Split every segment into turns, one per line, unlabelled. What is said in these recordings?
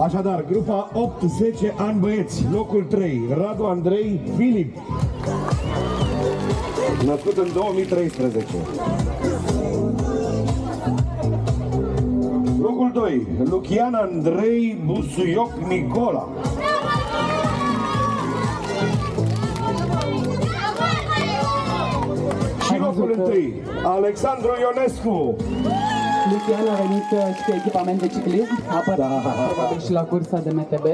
Așadar, grupa 8-10 ani băieți, locul 3, Radu Andrei Filip, născut în 2013. Locul 2, Lucian Andrei Busuioc Nicola. Și locul 1, Alexandru Ionescu.
Lucian a venit și cu echipament de ciclism, probabil și la cursa de MTB.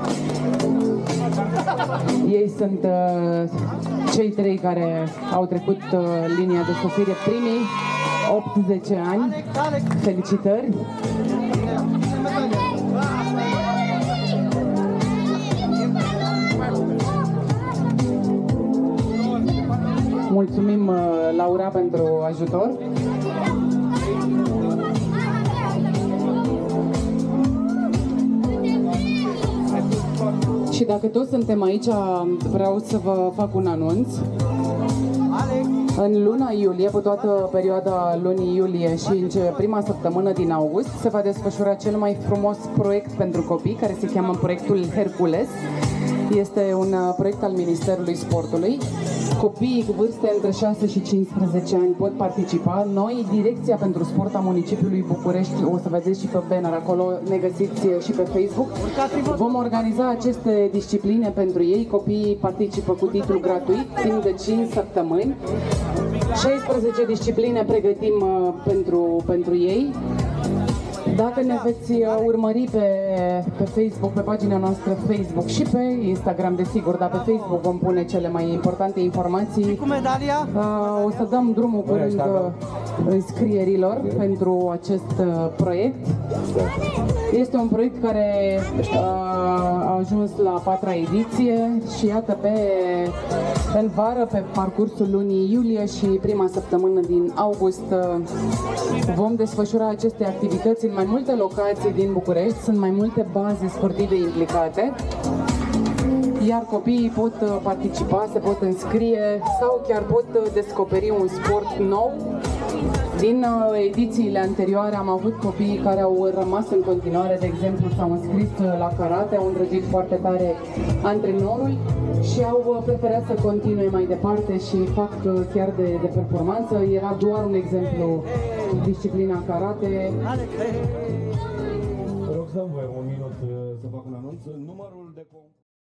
Ei sunt cei trei care au trecut linia de sosire, primii 8-10 ani. Felicitări! Mulțumim, Laura, pentru ajutor. Și dacă toți suntem aici, vreau să vă fac un anunț. În luna iulie, pe toată perioada lunii iulie și în prima săptămână din august, se va desfășura cel mai frumos proiect pentru copii, care se cheamă proiectul Hercules. Este un proiect al Ministerului Sportului. Copiii cu vârste între 6 și 15 ani pot participa. Noi, Direcția pentru Sport a Municipiului București, o să vedeți și pe banner acolo, ne găsiți și pe Facebook. Vom organiza aceste discipline pentru ei. Copiii participă cu titlu gratuit, timp de 5 săptămâni. 16 discipline pregătim pentru ei. Dacă ne veți urmări pe Facebook, pe pagina noastră Facebook și pe Instagram, desigur, dar pe Facebook vom pune cele mai importante informații. O să dăm drumul curând înscrierilor pentru acest proiect. Este un proiect care a ajuns la 4-a ediție și iată, în vară, pe parcursul lunii iulie și prima săptămână din august, vom desfășura aceste activități în mai multe locații din București. Sunt mai multe baze sportive implicate, iar copiii pot participa, se pot înscrie sau chiar pot descoperi un sport nou. Din edițiile anterioare am avut copii care au rămas în continuare, de exemplu s-au înscris la karate, au îndrăgit foarte tare antrenorul și au preferat să continue mai departe și fac chiar de performanță. Era doar un exemplu, disciplina karate.
Rog să-mi voi un minut să fac un anunț. Numărul de